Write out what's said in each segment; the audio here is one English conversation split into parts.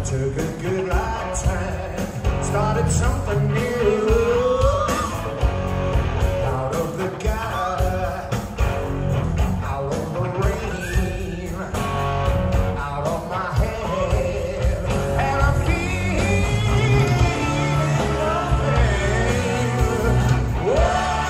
Took a good lifetime, started something new. Out of the gutter, out of the rain, out of my head, and I feel nothing. Oh,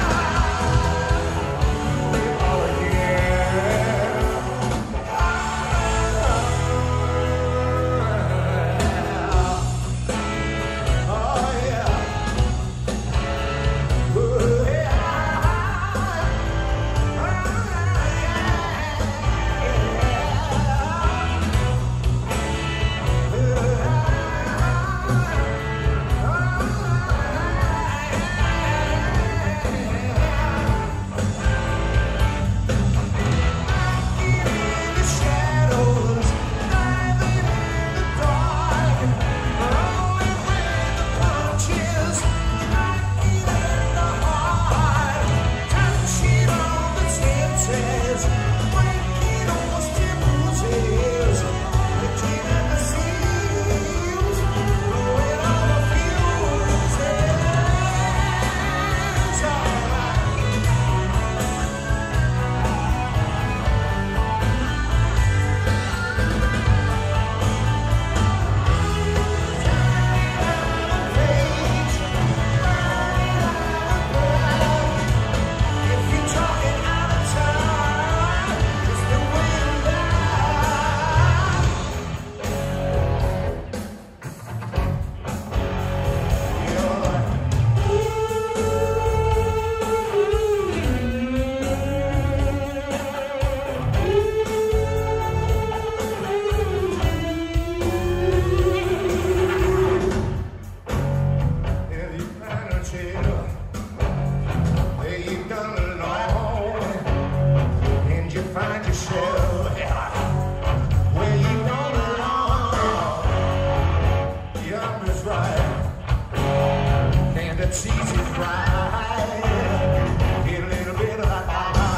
it's easy to cry. Get a little bit of that.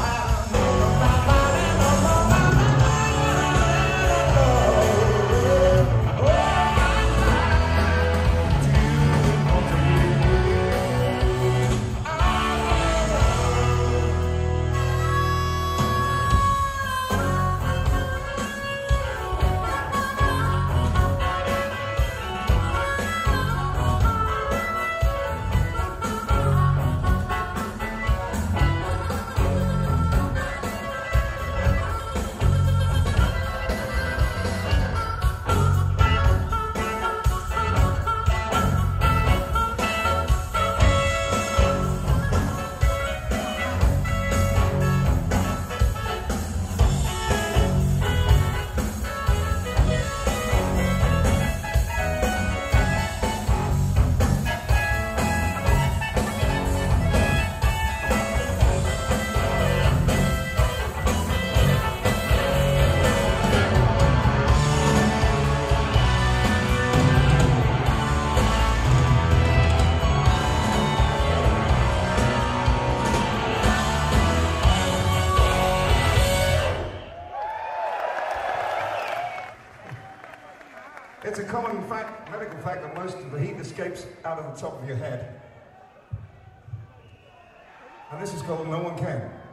It's a common fact, medical fact, that most of the heat escapes out of the top of your head. And this is called No One Can.